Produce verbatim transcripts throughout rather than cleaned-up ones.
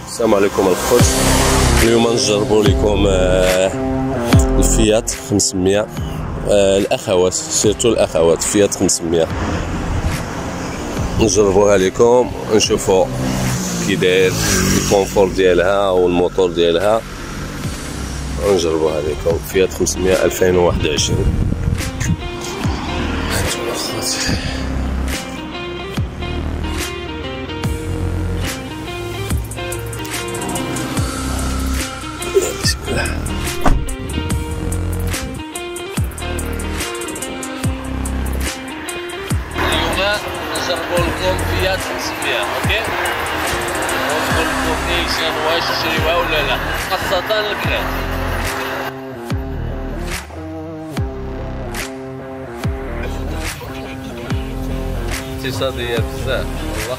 السلام عليكم الخوت. اليوم نجربوا لكم الفيات خمسمية، الاخوات سيرتو الاخوات فيات خمسمية نجربوها لكم نشوفوا كي داير الكونفور ديالها والموتور ديالها. نجربوها لكم فيات خمسمية ألفين وواحد وعشرين. هانتوما الخوت بسم الله. اليوم نجربوا لكم فيات خمسمية، اوكي؟ ونقول لكم نيشان واش تشريوها ولا لا، خاصة البنات. اقتصادية بزاف والله.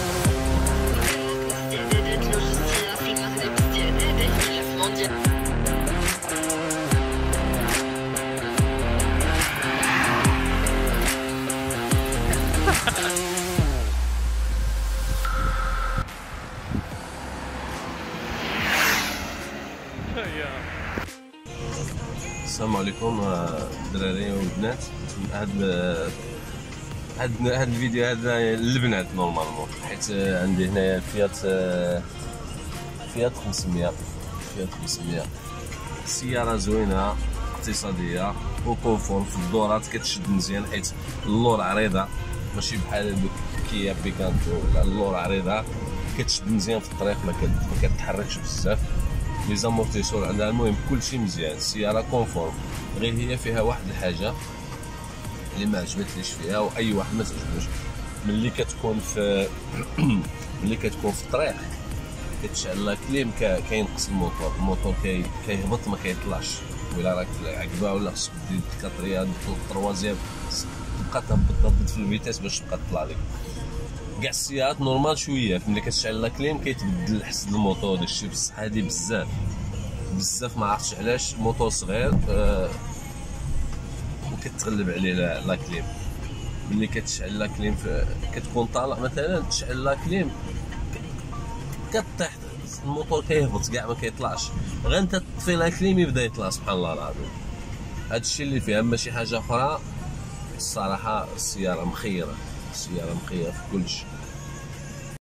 السلام عليكم الدراري والبنات. هاد هاد هاد الفيديو هذا للبنات نورمالمون، حيت عندي هنايا فيات فيات خمسمية فيات خمسمية سيارة زوينة اقتصادية وكونفور في الدورات، كتشد مزيان حيت اللور عريضة ماشي بحال كيا بيكانتو ولا اللور عريضة، كتشد مزيان في الطريق، ما كتحركش بزاف. لي زامورتيسور عندها، المهم كلشي مزيان. السيارة كونفور، غير هي فيها واحد الحاجة اللي ما عجبتليش فيها واي واحد ما تعجبوش، ملي كتكون في ملي كتكون في الطريق كتشعل لا كليم كينقص الموتور، الموتور كي كيهبط ما كيطلعش. ولا راك عقبه ولا خصك دير الكاتريا التروازيام تبقى تهبط تهبط في الفيتاس باش تبقى تطلع لك. كاع السيارات نورمال شويه ملي كتشعل لا كليم كيتبدل الحس الموتور، داكشي بصح هادي بزاف بزاف ما عرفتش علاش. موتور صغير أه وكتغلب عليه لا كليم. ملي كتشعل لا كليم كتكون طالع مثلا تشعل لا كليم كطيح الموتور كيهبط كاع ما كيطلعش، غير انت تطفي لا كليم يبدا يطلع. سبحان الله العظيم، هادشي اللي فيها ماشي حاجه اخرى. الصراحه السياره مخيره، السياره مخيره في كلشي.